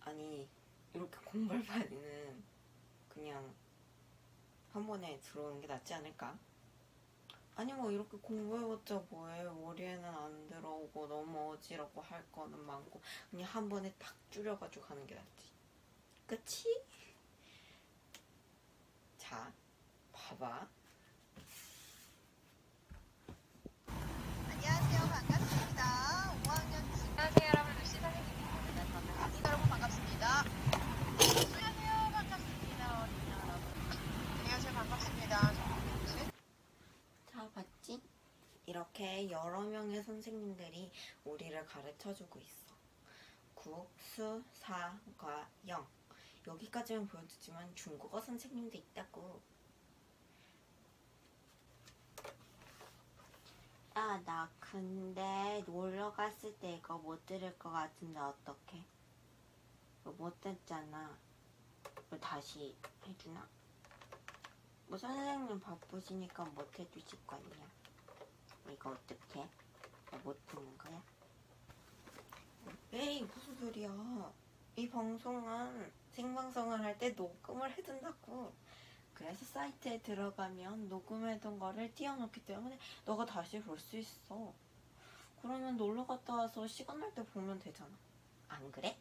아니 이렇게 공부할 바에는 그냥 한 번에 들어오는 게 낫지 않을까? 아니 뭐 이렇게 공부해봤자 뭐해. 머리에는 안 들어오고 너무 어지럽고 할 거는 많고 그냥 한 번에 딱 줄여가지고 가는 게 낫지. 그치? 자, 봐봐. 안녕하세요. 반갑습니다. 5학년 친 안녕하세요 여러분, 루시 선생님입니다. 여러분 반갑습니다. 안녕하세요, 반갑습니다 어린이 여러분. 안녕하세요. 반갑습니다. 정민씨. 자, 봤지? 이렇게 여러 명의 선생님들이 우리를 가르쳐주고 있어. 국, 수, 사, 과, 영. 여기까지는 보여주지만 중국어 선생님도 있다고. 야, 나 근데 놀러 갔을 때 이거 못 들을 것 같은데 어떡해? 이거 못 듣잖아. 이거 다시 해주나? 뭐 선생님 바쁘시니까 못 해주실 거 아니야. 이거 어떡해? 못 듣는 거야? 에이, 무슨 소리야. 이 방송은 생방송을 할 때 녹음을 해둔다고. 그래서 사이트에 들어가면 녹음해둔 거를 띄워놓기 때문에 너가 다시 볼 수 있어. 그러면 놀러 갔다 와서 시간 날 때 보면 되잖아. 안 그래?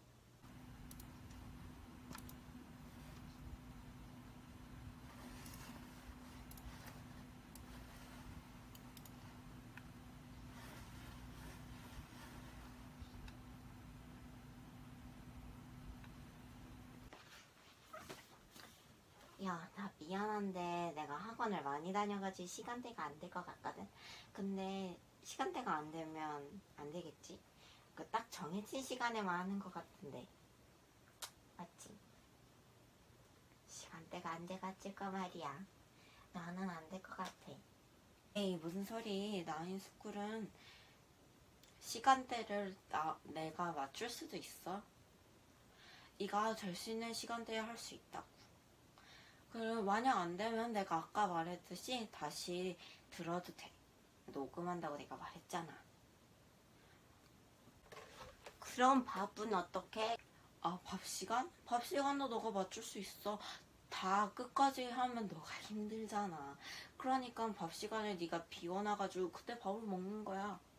야, 나 미안한데 내가 학원을 많이 다녀가지고 시간대가 안 될 것 같거든. 근데 시간대가 안 되면 안 되겠지? 그 딱 정해진 시간에만 하는 것 같은데. 맞지? 시간대가 안 돼가지고 말이야. 나는 안 될 것 같아. 에이, 무슨 소리. 나인스쿨은 시간대를 내가 맞출 수도 있어. 네가 될 수 있는 시간대에 할 수 있다고. 그리고 만약 안 되면 내가 아까 말했듯이 다시 들어도 돼. 녹음한다고 내가 말했잖아. 그럼 밥은 어떻게? 아, 밥 시간? 밥 시간도 너가 맞출 수 있어. 다 끝까지 하면 너가 힘들잖아. 그러니까 밥 시간에 네가 비워놔가지고 그때 밥을 먹는 거야.